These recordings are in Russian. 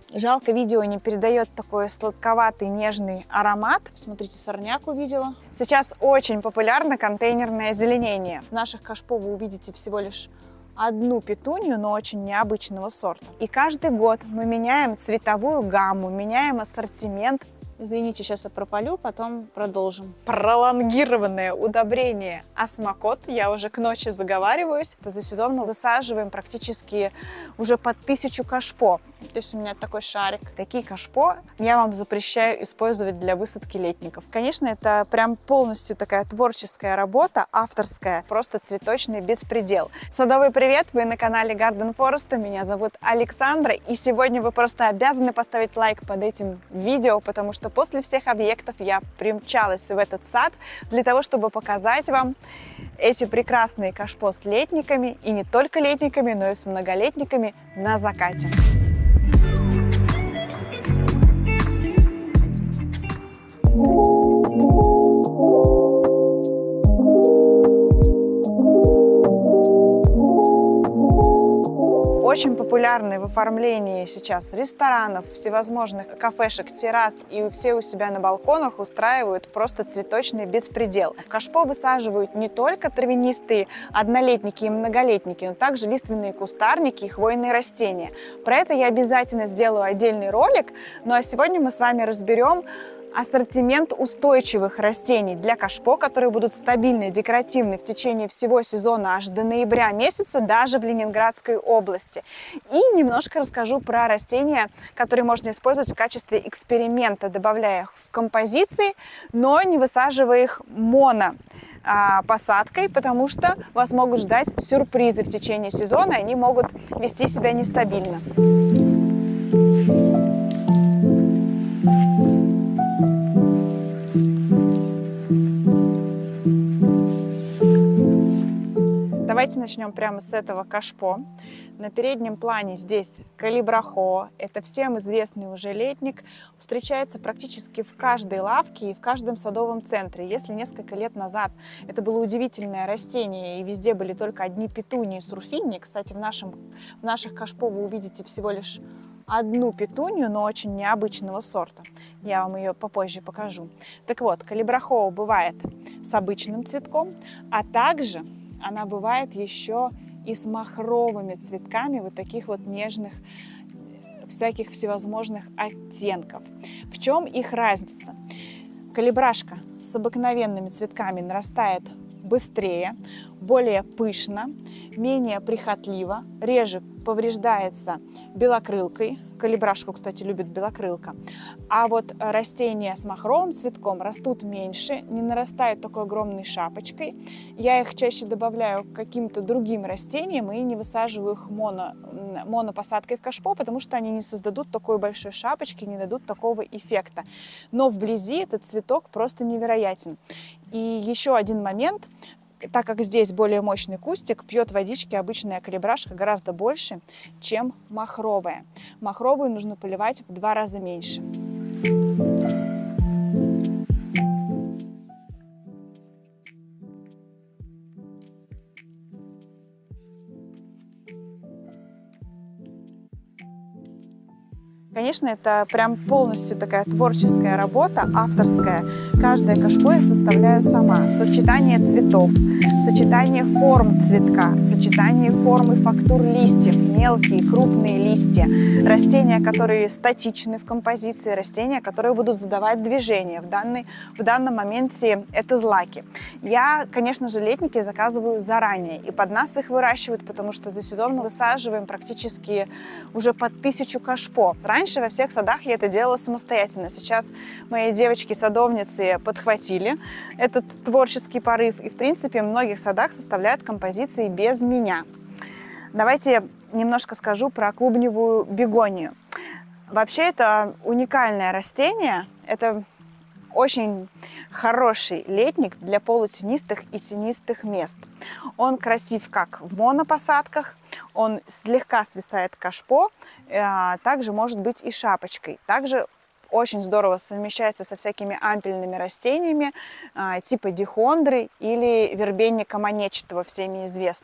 Жалко, видео не передает такой сладковатый нежный аромат. Смотрите, сорняк увидела. Сейчас очень популярно контейнерное озеленение. В наших кашпо вы увидите всего лишь одну петунью, но очень необычного сорта. И каждый год мы меняем цветовую гамму, меняем ассортимент. Извините, сейчас я пропалю, потом продолжим. Пролонгированное удобрение осмокот. Я уже к ночи заговариваюсь. За сезон мы высаживаем практически уже под 1000 кашпо. То есть у меня такой шарик. Такие кашпо я вам запрещаю использовать для высадки летников. Конечно, это прям полностью такая творческая работа, авторская, просто цветочный беспредел. Садовый привет! Вы на канале Garden Forest. Меня зовут Александра. И сегодня вы просто обязаны поставить лайк под этим видео, потому что после всех объектов я примчалась в этот сад для того, чтобы показать вам эти прекрасные кашпо с летниками. И не только летниками, но и с многолетниками на закате. Очень популярны в оформлении сейчас ресторанов, всевозможных кафешек, террас, и все у себя на балконах устраивают просто цветочный беспредел. В кашпо высаживают не только травянистые однолетники и многолетники, но также лиственные кустарники и хвойные растения. Про это я обязательно сделаю отдельный ролик, ну а сегодня мы с вами разберем ассортимент устойчивых растений для кашпо, которые будут стабильны, декоративны в течение всего сезона аж до ноября месяца, даже в Ленинградской области. И немножко расскажу про растения, которые можно использовать в качестве эксперимента, добавляя их в композиции, но не высаживая их посадкой, потому что вас могут ждать сюрпризы в течение сезона, и они могут вести себя нестабильно. Давайте начнем прямо с этого кашпо. На переднем плане здесь калибрахоа. Это всем известный уже летник. Встречается практически в каждой лавке и в каждом садовом центре. Если несколько лет назад это было удивительное растение и везде были только одни петунии с руфинии, кстати, в наших кашпо вы увидите всего лишь одну петунью, но очень необычного сорта. Я вам ее попозже покажу. Так вот, калибрахоа бывает с обычным цветком, а также она бывает еще и с махровыми цветками, вот таких вот нежных, всяких всевозможных оттенков. В чем их разница? Калибрашка с обыкновенными цветками нарастает быстрее, более пышно, менее прихотливо, реже повреждается белокрылкой. Калибрашку, кстати, любит белокрылка. А вот растения с махровым цветком растут меньше, не нарастают такой огромной шапочкой. Я их чаще добавляю к каким-то другим растениям и не высаживаю их монопосадкой в кашпо, потому что они не создадут такой большой шапочки, не дадут такого эффекта. Но вблизи этот цветок просто невероятен. И еще один момент. Так как здесь более мощный кустик, пьет водички обычная калибрашка гораздо больше, чем махровая. Махровую нужно поливать в 2 раза меньше. Конечно, это прям полностью такая творческая работа, авторская. Каждое кашпо я составляю сама. Сочетание цветов, сочетание форм цветка, сочетание форм и фактур листьев, мелкие, крупные листья, растения, которые статичны в композиции, растения, которые будут задавать движение. В данном моменте это злаки. Я, конечно же, летники заказываю заранее, и под нас их выращивают, потому что за сезон мы высаживаем практически уже под 1000 кашпо. Раньше во всех садах я это делала самостоятельно. Сейчас мои девочки-садовницы подхватили этот творческий порыв. И, в принципе, в многих садах составляют композиции без меня. Давайте немножко скажу про клубневую бегонию. Вообще, это уникальное растение. Это очень хороший летник для полутенистых и тенистых мест. Он красив как в монопосадках, он слегка свисает кашпо, также может быть и шапочкой. Также очень здорово совмещается со всякими ампельными растениями типа дихондры или вербенника монетчатого, всеми известного.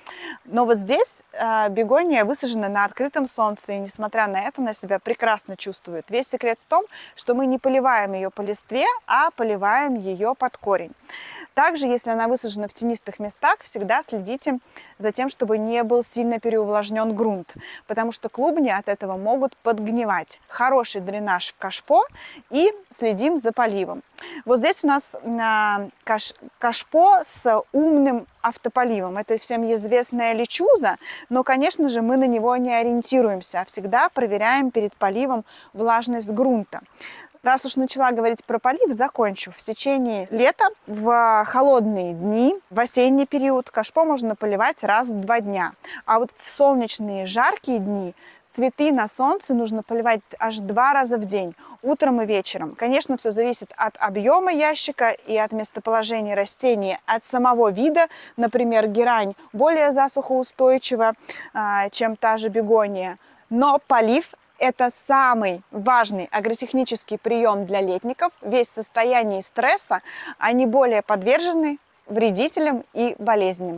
Но вот здесь бегония высажена на открытом солнце, и несмотря на это, она себя прекрасно чувствует. Весь секрет в том, что мы не поливаем ее по листве, а поливаем ее под корень. Также, если она высажена в тенистых местах, всегда следите за тем, чтобы не был сильно переувлажнен грунт, потому что клубни от этого могут подгнивать. Хороший дренаж в кашпо и следим за поливом. Вот здесь у нас кашпо с умным автополивом. Это всем известная лечуза, но, конечно же, мы на него не ориентируемся, а всегда проверяем перед поливом влажность грунта. Раз уж начала говорить про полив, закончу. В течение лета, в холодные дни, в осенний период кашпо можно поливать раз в 2 дня. А вот в солнечные жаркие дни цветы на солнце нужно поливать аж 2 раза в день, утром и вечером. Конечно, все зависит от объема ящика и от местоположения растения, от самого вида. Например, герань более засухоустойчива, чем та же бегония. Но полив – это самый важный агротехнический прием для летников. Весь в состоянии стресса, они более подвержены вредителям и болезням.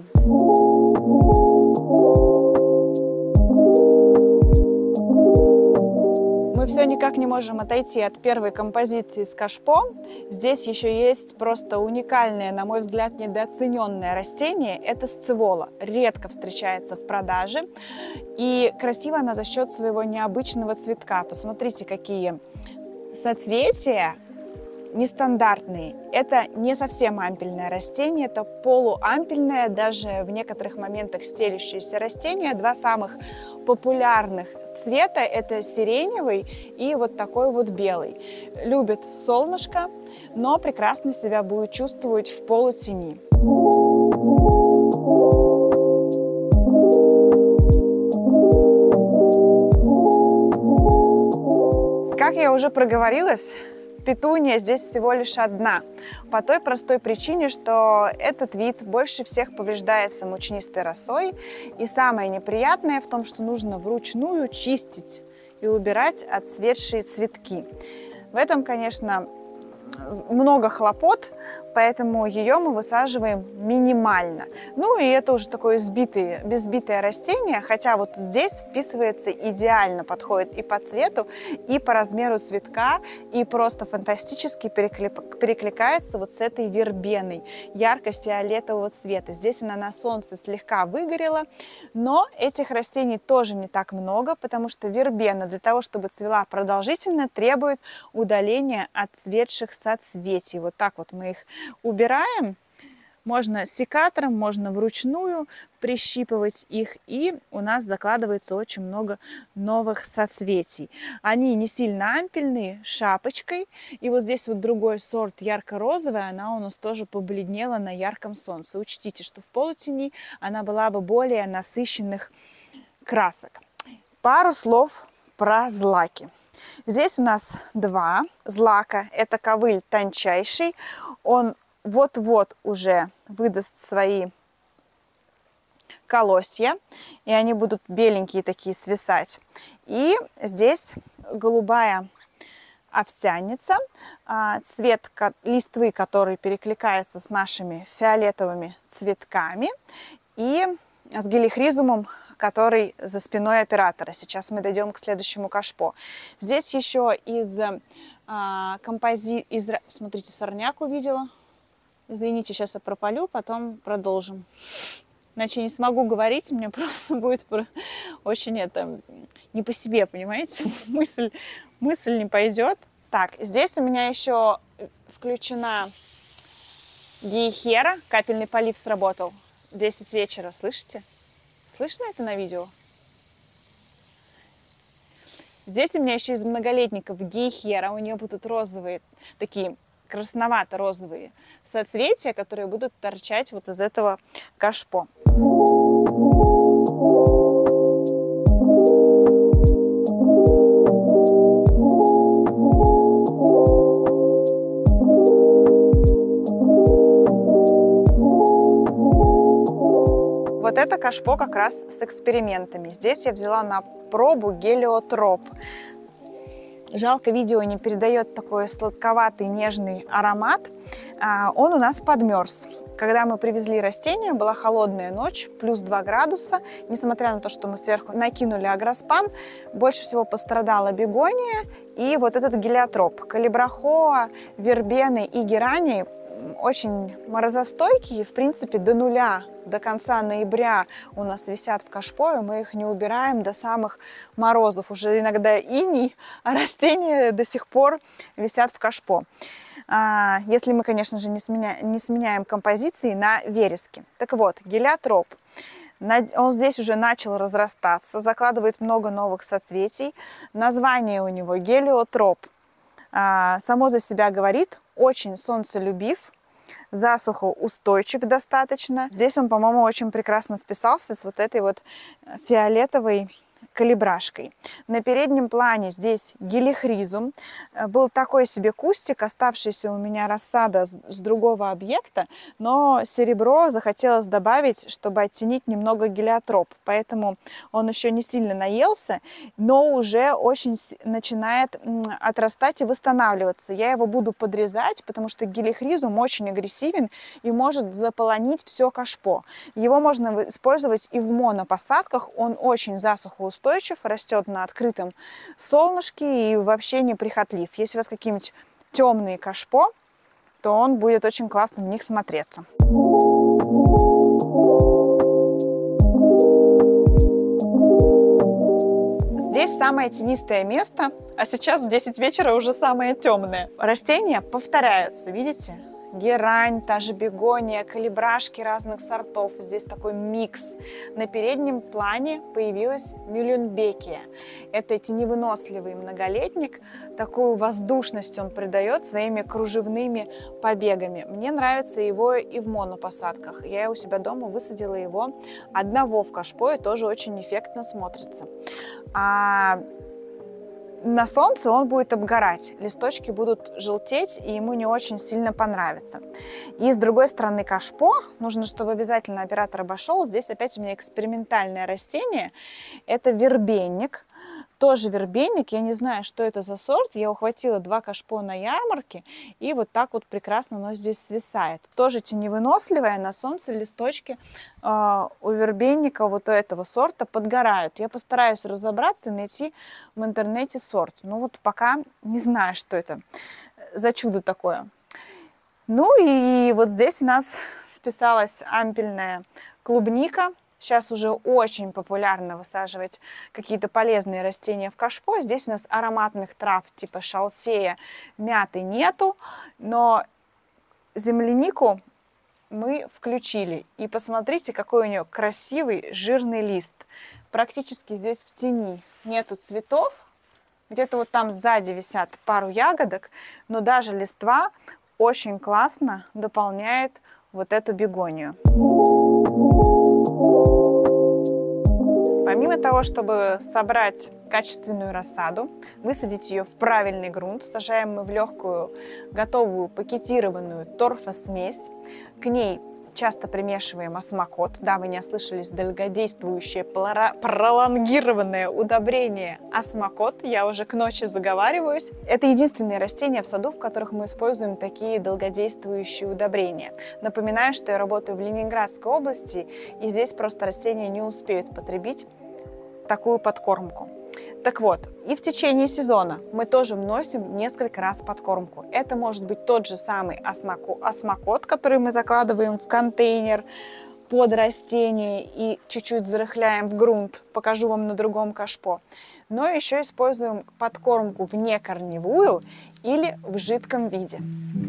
Мы все никак не можем отойти от первой композиции с кашпо. Здесь еще есть просто уникальное, на мой взгляд, недооцененное растение. Это сцевола. Редко встречается в продаже. И красиво она за счет своего необычного цветка. Посмотрите, какие соцветия нестандартные. Это не совсем ампельное растение, это полуампельное, даже в некоторых моментах стелющееся растение. 2 самых популярных цвета – это сиреневый и вот такой вот белый. Любит солнышко, но прекрасно себя будет чувствовать в полутени. Как я уже проговорилась, петуния здесь всего лишь одна. По той простой причине, что этот вид больше всех повреждается мучнистой росой. И самое неприятное в том, что нужно вручную чистить и убирать отцветшие цветки. В этом, конечно, много хлопот, поэтому ее мы высаживаем минимально. Ну и это уже такое безбитое растение, хотя вот здесь вписывается идеально, подходит и по цвету, и по размеру цветка, и просто фантастически перекликается вот с этой вербеной ярко-фиолетового цвета. Здесь она на солнце слегка выгорела, но этих растений тоже не так много, потому что вербена для того, чтобы цвела продолжительно, требует удаления отцветших соцветий. Вот так вот мы их убираем. Можно секатором, можно вручную прищипывать их, и у нас закладывается очень много новых соцветий. Они не сильно ампельные, шапочкой. И вот здесь вот другой сорт ярко-розовая, она у нас тоже побледнела на ярком солнце. Учтите, что в полутени она была бы более насыщенных красок. Пару слов про злаки. Здесь у нас 2 злака. Это ковыль тончайший. Он вот-вот уже выдаст свои колосья, и они будут беленькие такие свисать. И здесь голубая овсяница, цвет листвы, который перекликается с нашими фиолетовыми цветками, и с гелихризумом, который за спиной оператора. Сейчас мы дойдем к следующему кашпо. Здесь еще смотрите, сорняк увидела. Извините, сейчас я пропалю, потом продолжим. Иначе не смогу говорить, мне просто будет очень не по себе, понимаете? Мысль не пойдет. Так, здесь у меня еще включена гейхера. Капельный полив сработал. 10 вечера, слышите? Слышно это на видео? Здесь у меня еще из многолетников гейхера. У нее будут розовые, такие красновато-розовые соцветия, которые будут торчать вот из этого кашпо. Вот это кашпо как раз с экспериментами. Здесь я взяла на пробу гелиотроп. Жалко, видео не передает такой сладковатый нежный аромат. Он у нас подмерз. Когда мы привезли растения, была холодная ночь, плюс 2 градуса. Несмотря на то, что мы сверху накинули агроспан, больше всего пострадала бегония и вот этот гелиотроп. Калибрахоа, вербены и герани очень морозостойкие, в принципе, до нуля, до конца ноября у нас висят в кашпо, и мы их не убираем до самых морозов. Уже иногда иней, а растения до сих пор висят в кашпо. Если мы, конечно же, не сменяем композиции на вереске. Так вот, гелиотроп. Он здесь уже начал разрастаться, закладывает много новых соцветий. Название у него гелиотроп. Само за себя говорит, очень солнцелюбив, засухоустойчив достаточно. Здесь он, по-моему, очень прекрасно вписался с вот этой вот фиолетовой калибрашкой. На переднем плане здесь гелихризум. Был такой себе кустик, оставшийся у меня рассада с другого объекта, но серебро захотелось добавить, чтобы оттенить немного гелиотроп. Поэтому он еще не сильно наелся, но уже очень начинает отрастать и восстанавливаться. Я его буду подрезать, потому что гелихризум очень агрессивен и может заполонить все кашпо. Его можно использовать и в монопосадках. Он очень засухоустойчив, растет на открытом солнышке и вообще неприхотлив. Если у вас какие-нибудь темные кашпо, то он будет очень классно в них смотреться. Здесь самое тенистое место, а сейчас в 10 вечера уже самое темное. Растения повторяются, видите? Герань, та же бегония, калибрашки разных сортов. Здесь такой микс. На переднем плане появилась мюлленбекия. Это теневыносливый многолетник. Такую воздушность он придает своими кружевными побегами. Мне нравится его и в монопосадках. Я у себя дома высадила его одного в кашпо, и тоже очень эффектно смотрится. На солнце он будет обгорать, листочки будут желтеть, и ему не очень сильно понравится. И с другой стороны кашпо, нужно, чтобы обязательно оператор обошел. Здесь опять у меня экспериментальное растение, это вербенник. Тоже вербенник, я не знаю, что это за сорт. Я ухватила 2 кашпо на ярмарке, и вот так вот прекрасно оно здесь свисает. Тоже теневыносливое, на солнце листочки у вербенника вот у этого сорта подгорают. Я постараюсь разобраться и найти в интернете сорт. Но вот пока не знаю, что это за чудо такое. Ну и вот здесь у нас вписалась ампельная клубника. Сейчас уже очень популярно высаживать какие-то полезные растения в кашпо. Здесь у нас ароматных трав типа шалфея, мяты нету, но землянику мы включили. И посмотрите, какой у нее красивый жирный лист. Практически здесь в тени нету цветов. Где-то вот там сзади висят пару ягодок, но даже листва очень классно дополняет вот эту бегонию. Помимо того, чтобы собрать качественную рассаду, высадить ее в правильный грунт, сажаем мы в легкую, готовую, пакетированную торфосмесь. К ней часто примешиваем осмокот. Да, вы не ослышались, долгодействующее пролонгированное удобрение осмокот. Я уже к ночи заговариваюсь. Это единственные растения в саду, в которых мы используем такие долгодействующие удобрения. Напоминаю, что я работаю в Ленинградской области, и здесь просто растения не успеют потребить такую подкормку. Так вот, и в течение сезона мы тоже вносим несколько раз подкормку. Это может быть тот же самый осмокот, который мы закладываем в контейнер под растение и чуть-чуть зарыхляем в грунт. Покажу вам на другом кашпо. Но еще используем подкормку внекорневую или в жидком виде.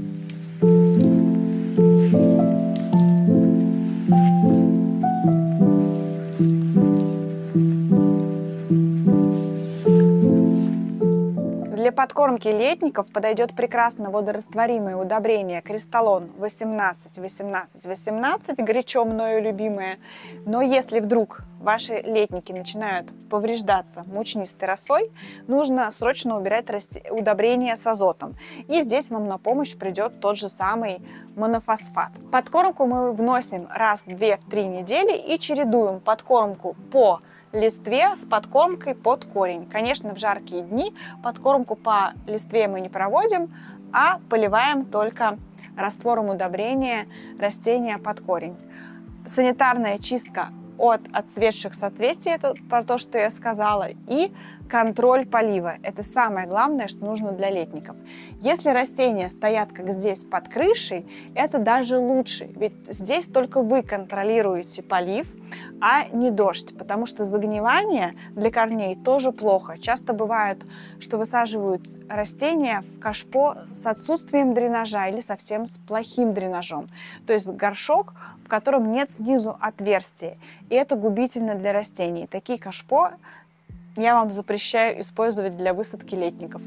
Для подкормки летников подойдет прекрасно водорастворимое удобрение Кристаллон 18-18-18, горячо мною любимое. Но если вдруг ваши летники начинают повреждаться мучнистой росой, нужно срочно убирать удобрение с азотом. И здесь вам на помощь придет тот же самый монофосфат. Подкормку мы вносим раз в 2-3 недели и чередуем подкормку по листве с подкормкой под корень. Конечно, в жаркие дни подкормку по листве мы не проводим, а поливаем только раствором удобрения растения под корень. Санитарная чистка от отцветших соцветий, это про то, что я сказала, и контроль полива. Это самое главное, что нужно для летников. Если растения стоят, как здесь, под крышей, это даже лучше, ведь здесь только вы контролируете полив, а не дождь, потому что загнивание для корней тоже плохо. Часто бывает, что высаживают растения в кашпо с отсутствием дренажа или совсем с плохим дренажом. То есть горшок, в котором нет снизу отверстия. И это губительно для растений. Такие кашпо я вам запрещаю использовать для высадки летников.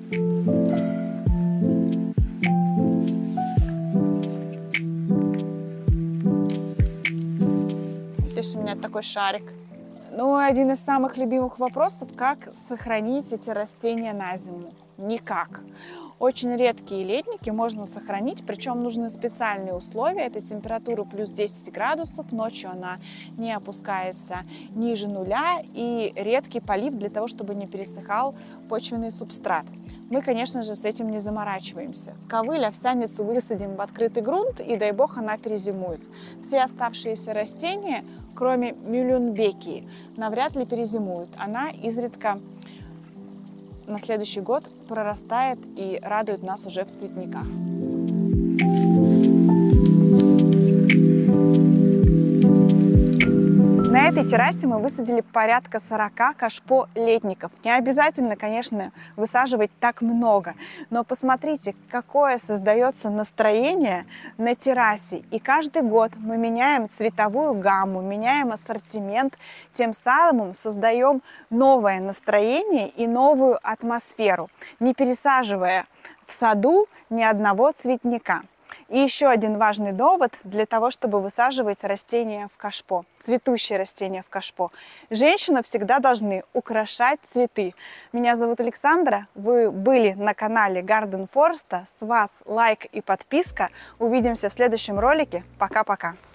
Здесь у меня такой шарик. Ну, один из самых любимых вопросов, как сохранить эти растения на зиму. Никак. Очень редкие летники можно сохранить, причем нужны специальные условия. Это температура плюс 10 градусов, ночью она не опускается ниже нуля, и редкий полив для того, чтобы не пересыхал почвенный субстрат. Мы, конечно же, с этим не заморачиваемся. Ковыль, овсяницу высадим в открытый грунт, и дай бог она перезимует. Все оставшиеся растения, кроме мюллюнбекии, навряд ли перезимуют. Она изредка на следующий год прорастает и радует нас уже в цветниках. На этой террасе мы высадили порядка 40 кашпо летников. Не обязательно, конечно, высаживать так много, но посмотрите, какое создается настроение на террасе. И каждый год мы меняем цветовую гамму, меняем ассортимент, тем самым создаем новое настроение и новую атмосферу, не пересаживая в саду ни одного цветника. И еще один важный довод для того, чтобы высаживать растения в кашпо, цветущие растения в кашпо. Женщины всегда должны украшать цветы. Меня зовут Александра, вы были на канале Garden Forest. С вас лайк и подписка. Увидимся в следующем ролике. Пока-пока.